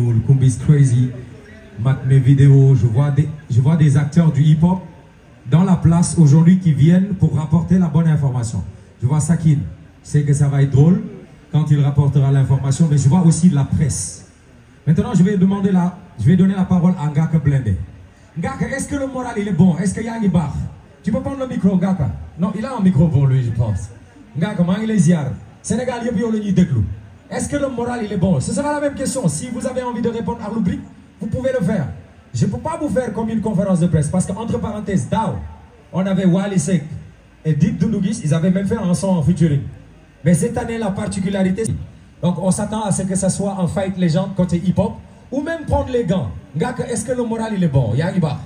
Nioul, Kumbis Crazy, mes vidéos, je vois des acteurs du hip-hop dans la place aujourd'hui qui viennent pour rapporter la bonne information. Je vois Sakin, je sais que ça va être drôle quand il rapportera l'information, mais je vois aussi la presse. Maintenant, je vais donner la parole à Ngaka Blindé. Ngaka, est-ce que le moral il est bon? Est-ce qu'il y a un bar? Tu peux prendre le micro, Ngaka? Non, il a un micro pour lui, je pense. Ngaka, Sénégal, est-ce que le moral il est bon? Ce sera la même question. Si vous avez envie de répondre à rubrique, vous pouvez le faire. Je ne peux pas vous faire comme une conférence de presse parce qu'entre parenthèses, Dao, on avait Wally Seck et Deep Doundougis, ils avaient même fait un son en featuring. Mais cette année, la particularité, donc on s'attend à ce que ça soit un fight légende côté hip-hop ou même prendre les gants. Ngaka, est-ce que le moral il est bon? Yangiba.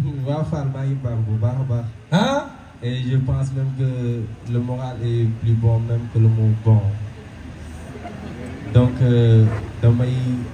Hein? Et je pense même que le moral est plus bon même que le mot bon. Donc, damay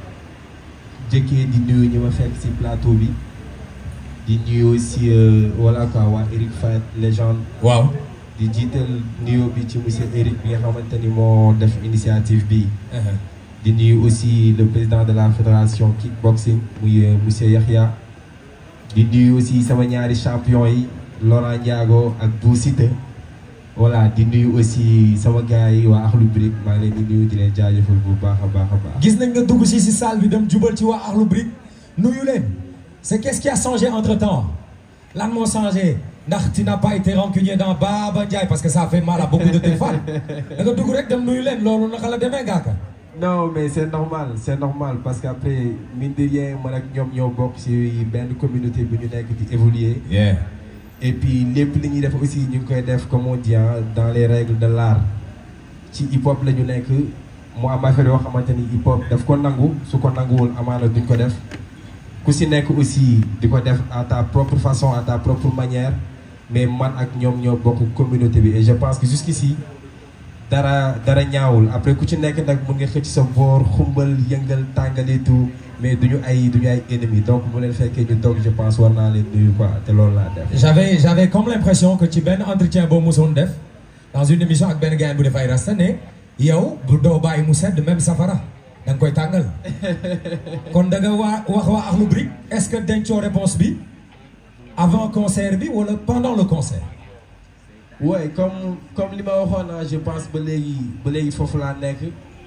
jëkkee di nuyu ñi ma fekk ci plateau bi di nuyu aussi voilà quoi waa Eric Faye légende. Waaw. di jiital nuyu bi ci monsieur Eric bi nga xamante ni moo def initiative bi. di nuyu aussi le président de la fédération kickboxing muy monsieur Yahya. di nuyu aussi sama ñaari champion yi Laurent Ndiago ak Bou Siteu. Voilà, di nuyu aussi sama gars yi waa Akhlou Brick maa ngi leen di nuyu di leen jaajëfal bu baax a baax a baax. Gis nañ nga dugg si salle bi dem jubal ci waa Akhlou Brick nuyu leen. C'est qu'est-ce qui a changé entre-temps? Lan moo changé? Ndax tu n'as pas été rancunier dans Baba Ndiaye parce que ça a fait mal à beaucoup de tes fans. Da nga dugg rek dem nuyu leen loolu naka la demee Ngaka? Non mais c'est normal parce qu'après mine de rien man ak ñoom ñoo bokk ci benn communauté bu ñu nekk di évoluer. Yeah. Et puis lépp li ñuy def aussi ñu ngi koy def comme on dit dans les règles de l'art ci hip hop la ñu nekk mu am affaire yoo xamante ni hip hop daf ko nangu su ko nanguwul amaana duñ ko def ku si nekk aussi di ko def à ta propre façon à ta propre manière mais man ak ñoom ñoo bokk communauté bi et je pense que jusqu'ici dara ñaawul après ku ci nekk nag mu ngi xëcc sa boor xumbal yëngal tàngale tout mais duñu ay ennemis donc bu leen fekkee ñu toog je pense war naa leen nuyu quoi te loolu laa def. J'avais comme l'impression que ci benn entretien boo mosoon def dans une émission ak benn gars bu def ay rasta ne yow bu doo bàyyi mu sedd même safara da nga koy tàngal kon da nga wax waa Akhlou Brick est-ce que dencoo réponse bi avant concert bi wala pendant le concert? Ouais, comme li ma waxoon je pense ba léegi foofu laa nekk.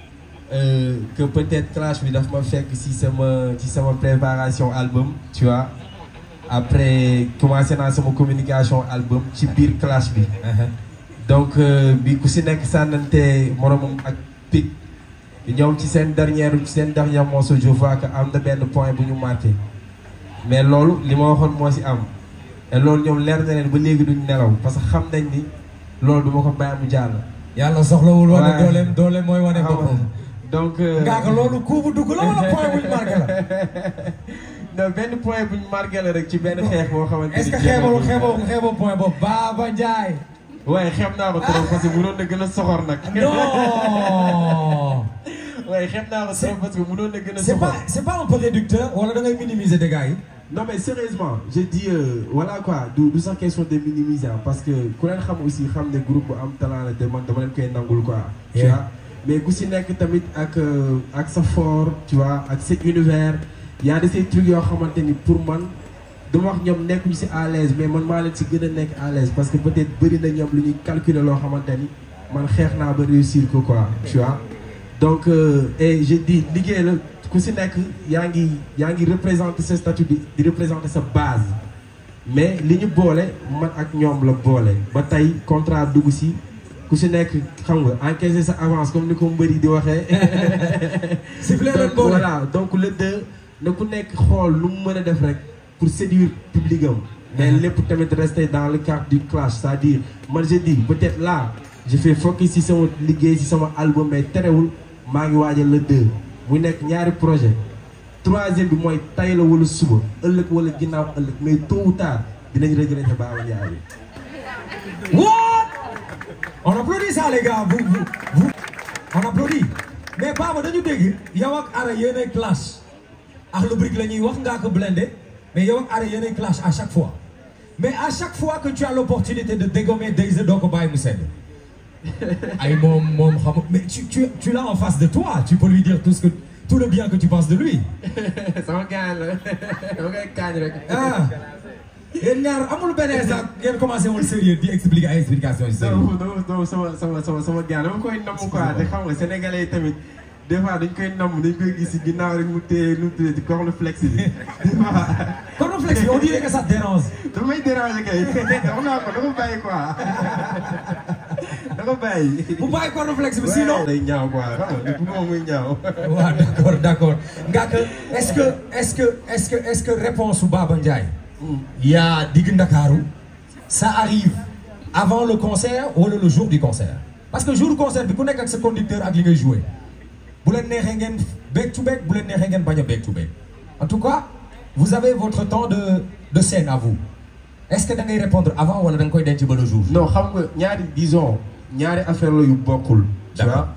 Que peut-être clash bi daf ma fekk ci sama préparation album tu vois après commencé naa sama communication album ci biir clash bi donc bi ku si nekk sànnante moromam ak pic ñoom ci seen dernier morceau je vois que am na benn point bu ñu marqué mais loolu li ma waxoon moo ci am et loolu ñoom leer na leen ba léegi duñ nelaw parce que xam nañ ni loolu duma ko bàyyi mu jàll yàlla soxlawul wane dooleem mooy wane boppam. Donc Ngaka loolu coup bu dugg la wala point bu ñu marqué la. non benn point bu ñu marqué la rek ci benn xeex boo xamante ni. est-ce que xeeboo point boobu Baba Ndiaye. waaye xeeb naa ko trop parce que mënoon na gën a soxor nag. non. waaye xeeb naa ko trop parce que mënoon na gën a soxor. c'est pas un peu réducteur wala da ngay minimiser des gars yi. non mais sérieusement je dis voilà quoi du sax question de minimiser parce que ku leen xam aussi xam ne groupe bu am talent la de man dama leen koy nangul quoi. tu vois mais ku si nekk tamit ak sa fort tu vois ak sa univers y a de ces trucs yoo xamante ni pour man dama wax ñoom nekkuñu si à l'aise mais man maa leen si gën a nekk à l'aise parce que peut-être bëri na ñoom lu ñuy calculer loo xamante ni man xeex naa ba réussir ko quoi tu vois. donc et je dis liggéey la ku si nekk yaa ngi représenter sa statut di représenter sa base mais li ñu boole man ak ñoom la boole ba tey contrat dugg si. ku si nekk xam nga encaisser sa avance comme ni ko mbëri di waxee. voilà donc le deux na ku nekk xool lu mu mën a def rek pour séduire public am. mais lépp tamit rester dans le cadre du clash c'est-à-dire man je dis peut-être là je fais focus si sama liggéey si sama album mais terewul maa ngi waajal le deux mu nekk ñaari projet troisième bi mooy tay la wala suba ëllëg wala ginnaaw ëllëg mais tôt ou tard dinañ regretter Baba Ndiaye. On applaudit ça les gars, vous. On applaudit. Mais Baba dañu dégg yow ak Ara yéenay clash. Akhlou Brick la ñuy wax Ngaka Blindé mais yow ak Ara yéenay clash à chaque fois. Mais à chaque fois que tu as l'opportunité de dégommer Dayz doo ko bàyyi mu sedd. ay moom xam mais tu l'as en face de toi, tu peux lui dire tout ce que tout le bien que tu penses de lui. sama gars la dama koy kaañ rek. Ah yéen ñaar amul benn instant ngeen commencé woon sérieux di expliquer ay explications yu sérieux. non sama gars dama koy namm quoi te xam nga sénégalais yi tamit des fois dañ koy namm dañ koy gis si ginnaaw rek mu téye nu mu tuddee ci cornflakes bi. Cornflakes bi on dirait que ça te dérange. damay déranger kay wax naa ko da ko bàyyi quoi da ko bàyyi. bu bàyyi cornflakes bi sinon. day ñaaw quoi xam nga moom muy ñaaw. waaw d'accord. Ngaaka est-ce que réponse su Baba Ndiaye. yaa digg Ndakaaru ça arrive avant le concert wala le jour du concert. parce que jour du concert bi ku nekk ak sa conducteur ak li ngay jouer bu leen neexee ngeen back to back bu leen neexee ngeen bañ a back to back en tout cas vous avez votre temps de scène à vous est-ce que da ngay répondre avant wala da nga koy denc ba le jour. non xam nga ñaari affaire la yu bokkul. tu vois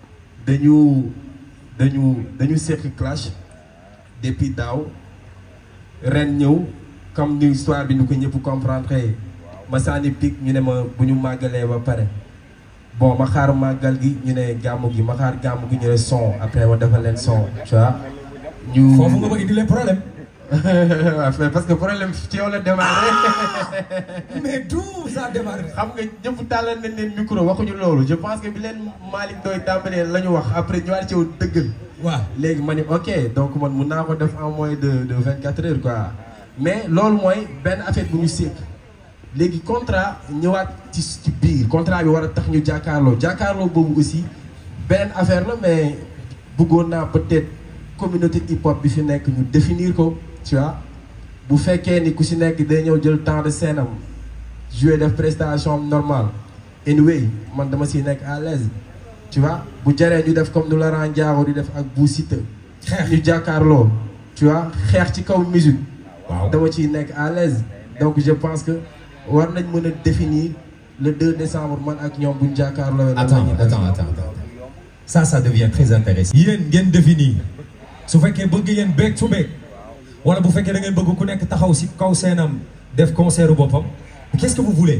dañu seq clash depuis daaw ren ñëw comme ni histoire bi ñu ko ñëpp comprendre ma sànni pic ñu ne ma bu ñu màggalee ba pare bon ma xaar màggal gi ñu ne gàmmu gi ma xaar gàmmu gi ñu ne son après ma defal leen son tu vois. foofu nga bëgg indi leen problème. parce que problème ci yow la démarré. mais d'où ça démarré. xam nga ñëpp tàllal nañ leen micro waxuñu loolu je pense que bi leen Malick Ndoye tàmbalee la ñu wax après ñu war ci woon dëggal. waaw léegi ma ni ok donc man mun naa ko def en moins de 24 heures quoi. mais loolu mooy benn affaire bu ñu séq léegi contrat ñëwaat ci biir contrat bi war a tax ñu jàkkaarloo boobu aussi benn affaire la mais bëggoon naa peut-être communauté hip hop bi fi nekk ñu définir ko tu vois bu fekkee ni ku si nekk day ñëw jël temps de scène am jouer def prestation normale anyway man dama si nekk à l'aise tu vois bu jaree ñu def comme nu Laurent Ndiago di def ak Bou Siteu ñu jàkkaarloo tu vois xeex ci kaw musique waaw dama ciy nekk à l'aise donc je pense que war nañ mën a définir le 2 décembre man ak ñoom buñ jàkkaarloo. attends ça devient très intéressant. yéen ngeen définir su fekkee bëgg yéen back to back wala bu fekkee da ngeen bëgg ku nekk taxaw si kaw seenam def concert boppam qu'est-ce que vous voulez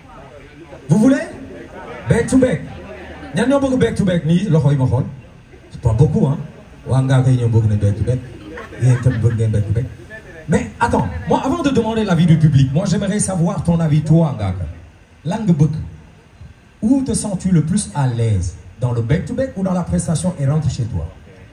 back to back ñan ñoo bëgg back to back nii loxo yi ma xool c'est pas beaucoup hein waa ngaa koy ñoom bëgg nañ back to back yéen tamit bëgg ngeen back to back. Mais attends, moi avant de demander l'avis du public, moi j'aimerais savoir ton avis toi Ngaaka. Lan nga bëgg. Où te sens-tu le plus à l'aise? Dans le back-to-back ou dans la prestation et rentre chez toi?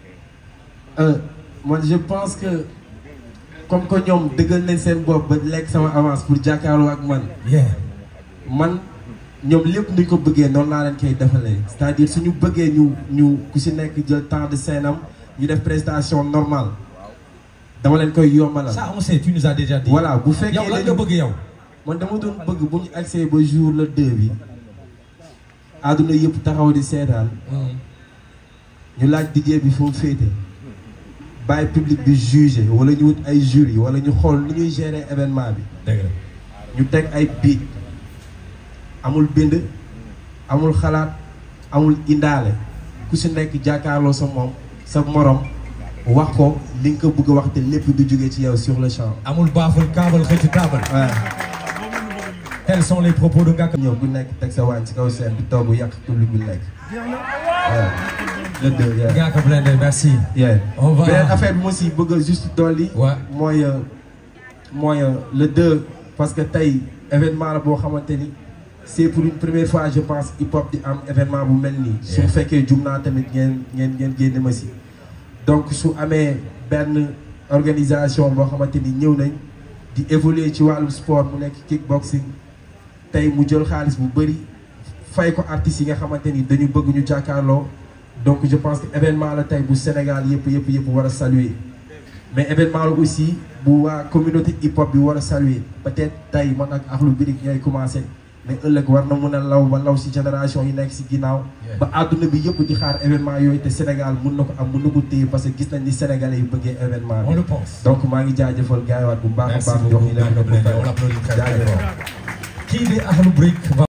Moi je pense que comme que ñoom dëggal nañ seen bopp ba lekk sama avance pour jàkkaarloo ak man. man ñoom lépp nuñ ko bëggee noonu laa leen koy defalee. c'est-à-dire suñu bëggee ñu ku si nekk jël temps de scène am ñu def prestation normale. dama leen koy yombalal. ça on sait tu nous as déjà dit. voilà bu fekkee yow lan nga bëgg yow. man dama doon bëgg bu ñu accès ba jour le 2 bi àdduna yëpp taxaw di seetaan. ñu laaj DJ bi fu mu féete. bàyyi public bi jugé wala ñu wut ay jury wala ñu xool ni ñuy gérer événement bi. dëgg la ñu teg ay beat amul bind amul xalaat amul indaale ku si nekk jàkkaarloo sa morom. wax ko li nga ko bëgg a wax te lépp du jógee ci yow sur le champ. amul baaful kaabal xëcc taabal. waaw. Quels sont les propos de Ngaaka. ñëw bu nekk teg sa waañ ci kaw seen bi toog yàq public bi lekk. waaw. le 2 Ngaaka Blindé merci. on va beneen affaire bi moo si bëgg a juste dolli. mooy le 2 parce que tey événement la boo xamante ni c'est pour une première fois je pense hip hop di am événement bu mel nii. su fekkee jum naa tamit ngeen génne ma si. donc su amee benn organisation boo xamante ni ñëw nañ di évoluer ci wàllum sport mu nekk kickboxing tey mu jël xaalis bu bëri fay ko artistes yi nga xamante ni dañu bëgg ñu jàkkaarloo donc je pense que événement la tey bu Sénégal yëpp war a saluer mais événement la aussi bu waa communauté hip hop bi war a saluer peut-être tey man ak Akhlou Brick ñooy commencé mais ëllëg war na mun a law si génération yi nekk si ginnaaw ba àdduna bi yëpp di xaar événement yooyu te Sénégal mun na ko am mun na ko téye parce que gis nañ ni Sénégalais yu bëggee événement bi. On le pense. Donc maa ngi jaajëfal gars yi waat bu baax a baax. Merci beaucoup. Kii di Akhlou Brick